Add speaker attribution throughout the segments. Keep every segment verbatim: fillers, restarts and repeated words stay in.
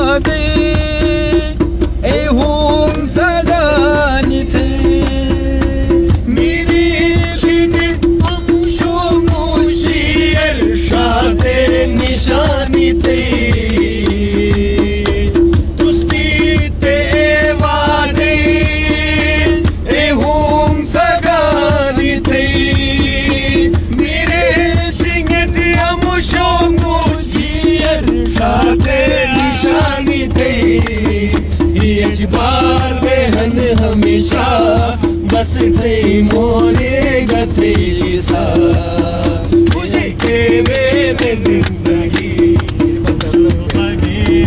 Speaker 1: वादे ए हूं सगानी थे मेरी लिंग अमशो मुशीर शाते निशानी थे बार बहन हमेशा बस थे मोरे गथे सा मुझे के मेरे जिंदगी बदल बगे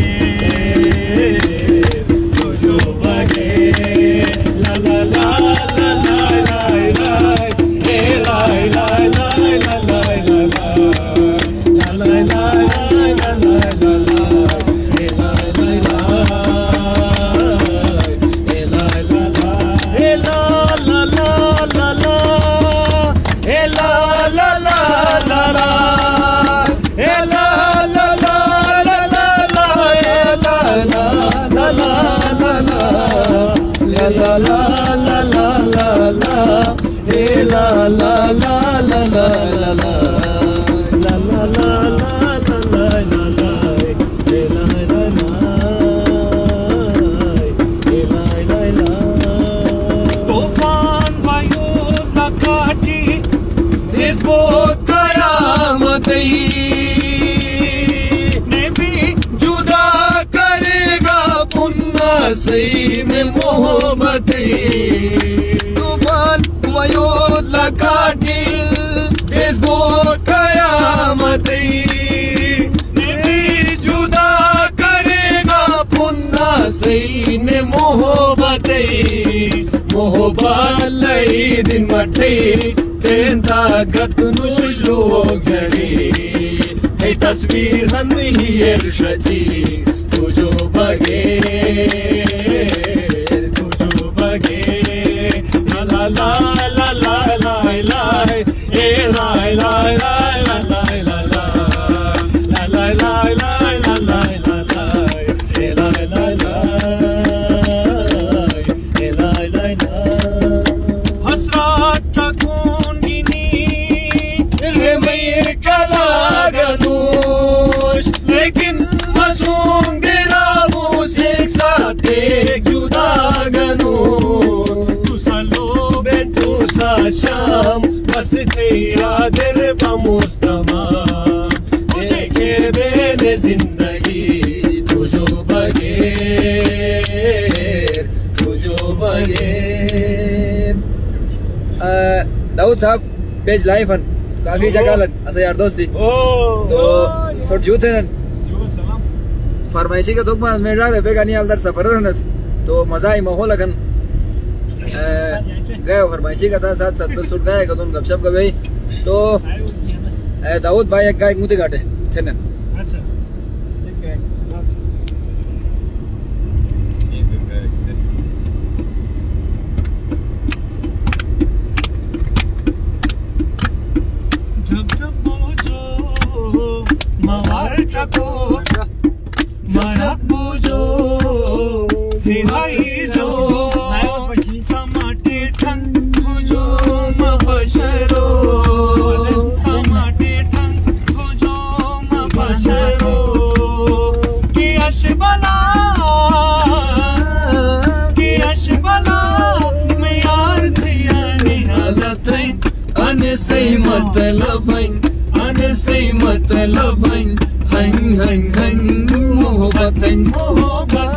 Speaker 1: तो जो बगे ला ला ला ला ला ला ला ला ला ला ला la la la la la la hey la la la la la la la la la la la la la la hey la la la hey la la तूफान वायु लकाटी देश बहुत कयामत ने भी जुदा करेगा पुन्ना सही में मोहब्बत तूफान वायु लकाटी देश बहुत कयामत ने भी जुदा करेगा पुन्ना सही ने मोहब्बत मोहब्बत लई दिन मठे तेन ताकत नुशलो घरे हे तस्वीर हम ही अर्शची तुझो बगे तुझो बगे ला ला ला ला ला ला ए ला ला ला ला ला ला ला ला ला ला ला ला ए ला ला ला ए ला ला ला हसरत तकुंदिनी रे मैं कला गनुश लेकिन मासूम तेरा मुझे एक साथ एक जुदा गनु तू सालो बे तू सा शाम बस तेरा दिल बमुस्तमा देखे बेने जिंदगी तुझो बगे तुझो बगे दाऊद साहब पेज लाइफ हन काफी जगह असं यार दोस्ती तो सोट जूते नन फरमाइशी का दुख में मेरा रे बेगानी अलदर सफर रहनस तो मजा आई माहौल लगन गए फरमाइशी का था साथ साथ सुट गए कदम गपशप का भाई तो दाऊद भाई एक गाय मुते काटे थे ना अच्छा जब जब बुझो मवार चको मरक बुझो सिहाई जो समाटे ठंग बुझो मबशरो समाटे ठंग बुझो मबशरो कि अशबला कि अशबला मैं यार थिया निहालत अने सही मतलब अने सही मतलब हन हन हन मोहब्बत मोहब्बत